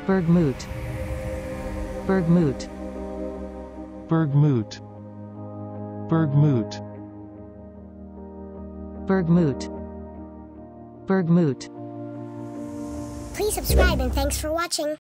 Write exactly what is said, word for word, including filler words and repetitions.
burghmoot, burghmoot, burghmoot, burghmoot, burghmoot, burghmoot. Please subscribe and thanks for watching.